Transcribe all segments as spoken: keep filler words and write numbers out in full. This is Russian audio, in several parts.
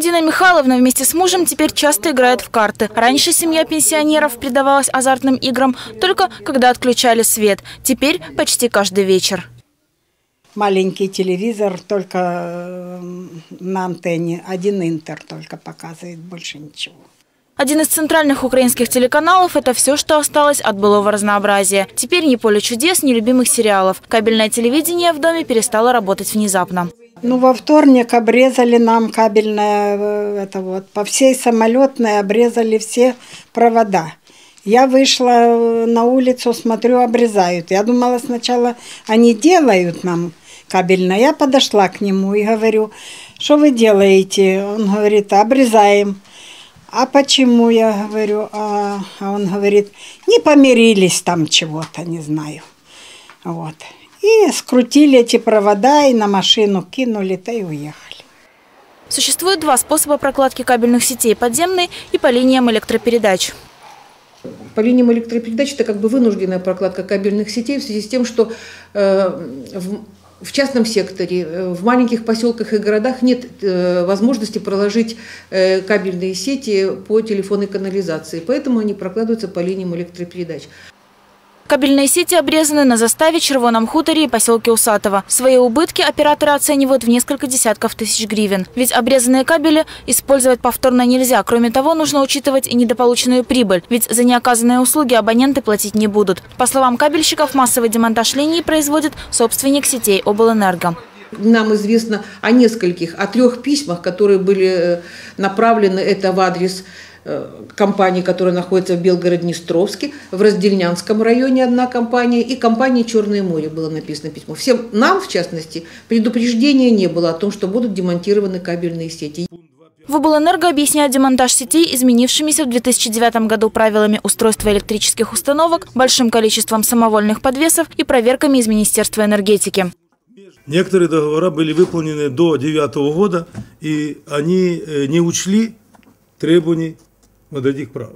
Дина Михайловна вместе с мужем теперь часто играет в карты. Раньше семья пенсионеров предавалась азартным играм только когда отключали свет. Теперь почти каждый вечер. Маленький телевизор только на антенне. Один интер только показывает, больше ничего. Один из центральных украинских телеканалов – это все, что осталось от былого разнообразия. Теперь ни «Поле чудес», ни любимых сериалов. Кабельное телевидение в доме перестало работать внезапно. Ну, во вторник обрезали нам кабельное, это вот, по всей Самолетной обрезали все провода. Я вышла на улицу, смотрю, обрезают. Я думала сначала, они делают нам кабельное. Я подошла к нему и говорю, что вы делаете? Он говорит, обрезаем. А почему, я говорю, а, а он говорит, не помирились там чего-то, не знаю. Вот. И скрутили эти провода и на машину кинули-то и уехали. Существует два способа прокладки кабельных сетей – подземный и по линиям электропередач. По линиям электропередач это как бы вынужденная прокладка кабельных сетей в связи с тем, что э, в, в частном секторе, в маленьких поселках и городах нет э, возможности проложить э, кабельные сети по телефонной канализации, поэтому они прокладываются по линиям электропередач. Кабельные сети обрезаны на заставе, Червоном хуторе и поселке Усатово. Свои убытки операторы оценивают в несколько десятков тысяч гривен. Ведь обрезанные кабели использовать повторно нельзя. Кроме того, нужно учитывать и недополученную прибыль. Ведь за неоказанные услуги абоненты платить не будут. По словам кабельщиков, массовый демонтаж линий производит собственник сетей облэнерго. Нам известно о нескольких, о трех письмах, которые были направлены это в адрес компании, которая находится в Белгород-Днестровске, в Раздельнянском районе одна компания, и компания «Черное море» было написано письмо. Всем нам, в частности, предупреждения не было о том, что будут демонтированы кабельные сети. В облэнерго объясняют демонтаж сетей изменившимися в две тысячи девятом году правилами устройства электрических установок, большим количеством самовольных подвесов и проверками из Министерства энергетики. Некоторые договора были выполнены до две тысячи девятого года, и они не учли требований вот этих правил.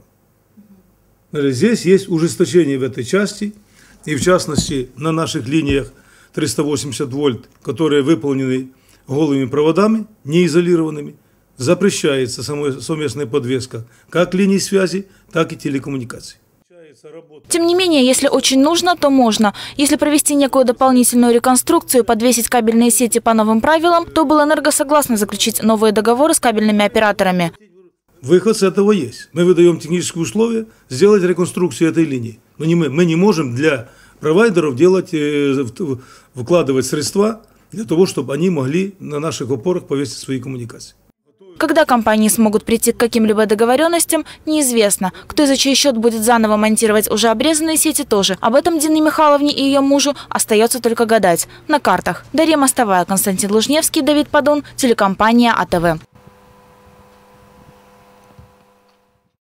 Здесь есть ужесточение в этой части, и в частности на наших линиях триста восемьдесят вольт, которые выполнены голыми проводами, неизолированными, запрещается совместная подвеска как линий связи, так и телекоммуникаций. Тем не менее, если очень нужно, то можно. Если провести некую дополнительную реконструкцию, подвесить кабельные сети по новым правилам, то облэнерго согласна заключить новые договоры с кабельными операторами. Выход с этого есть. Мы выдаем технические условия сделать реконструкцию этой линии. Но не мы, мы не можем для провайдеров делать, вкладывать средства для того, чтобы они могли на наших опорах повесить свои коммуникации. Когда компании смогут прийти к каким-либо договоренностям, неизвестно. Кто и за чей счет будет заново монтировать уже обрезанные сети, тоже. Об этом Дине Михайловне и ее мужу остается только гадать. На картах. Дарья Мостовая, Константин Лужневский, Давид Падун, телекомпания А Тэ Вэ.